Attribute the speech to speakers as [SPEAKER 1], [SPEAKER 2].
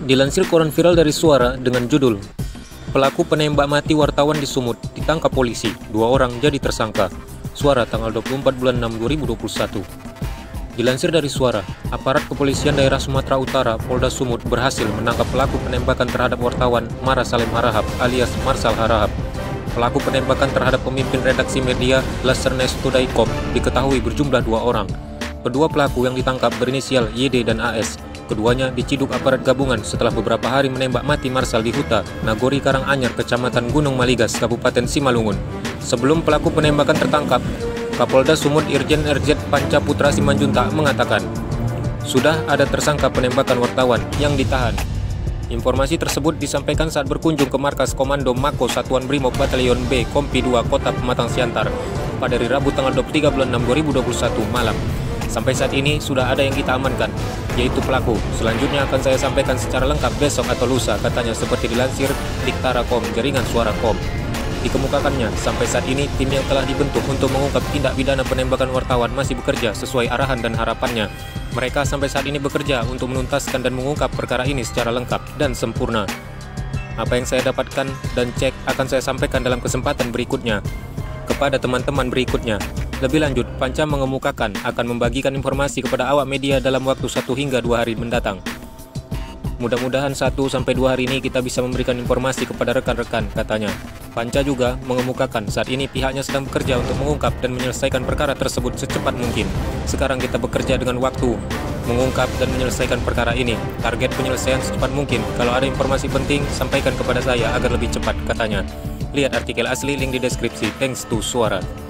[SPEAKER 1] Dilansir koran viral dari Suara dengan judul "Pelaku penembak mati wartawan di Sumut ditangkap polisi, 2 orang jadi tersangka." Suara tanggal 24 bulan 6 2021. Dilansir dari Suara, aparat kepolisian daerah Sumatera Utara Polda Sumut berhasil menangkap pelaku penembakan terhadap wartawan Mara Salim Harahap alias Marsal Harahap. Pelaku penembakan terhadap pemimpin redaksi media Lasernes Today.com diketahui berjumlah 2 orang. Kedua pelaku yang ditangkap berinisial YD dan AS. Keduanya diciduk aparat gabungan setelah beberapa hari menembak mati Marsal di Huta, Nagori Karanganyar, Kecamatan Gunung Maligas, Kabupaten Simalungun. Sebelum pelaku penembakan tertangkap, Kapolda Sumut Irjen RZ Panca Putra Simanjuntak mengatakan, sudah ada tersangka penembakan wartawan yang ditahan. Informasi tersebut disampaikan saat berkunjung ke markas Komando Mako Satuan Brimob Batalion B Kompi 2 Kota Pematang Siantar pada hari Rabu tanggal 23 bulan 6 2021 malam. Sampai saat ini sudah ada yang kita amankan, yaitu pelaku. Selanjutnya akan saya sampaikan secara lengkap besok atau lusa, katanya seperti dilansir Diktara.com, jaringan Suara.com. Dikemukakannya, sampai saat ini tim yang telah dibentuk untuk mengungkap tindak pidana penembakan wartawan masih bekerja sesuai arahan dan harapannya. Mereka sampai saat ini bekerja untuk menuntaskan dan mengungkap perkara ini secara lengkap dan sempurna. Apa yang saya dapatkan dan cek akan saya sampaikan dalam kesempatan berikutnya kepada teman-teman berikutnya. Lebih lanjut, Panca mengemukakan akan membagikan informasi kepada awak media dalam waktu 1 hingga 2 hari mendatang. Mudah-mudahan 1-2 hari ini kita bisa memberikan informasi kepada rekan-rekan, katanya. Panca juga mengemukakan saat ini pihaknya sedang bekerja untuk mengungkap dan menyelesaikan perkara tersebut secepat mungkin. Sekarang kita bekerja dengan waktu mengungkap dan menyelesaikan perkara ini. Target penyelesaian secepat mungkin. Kalau ada informasi penting, sampaikan kepada saya agar lebih cepat, katanya. Lihat artikel asli, link di deskripsi. Thanks to Suara.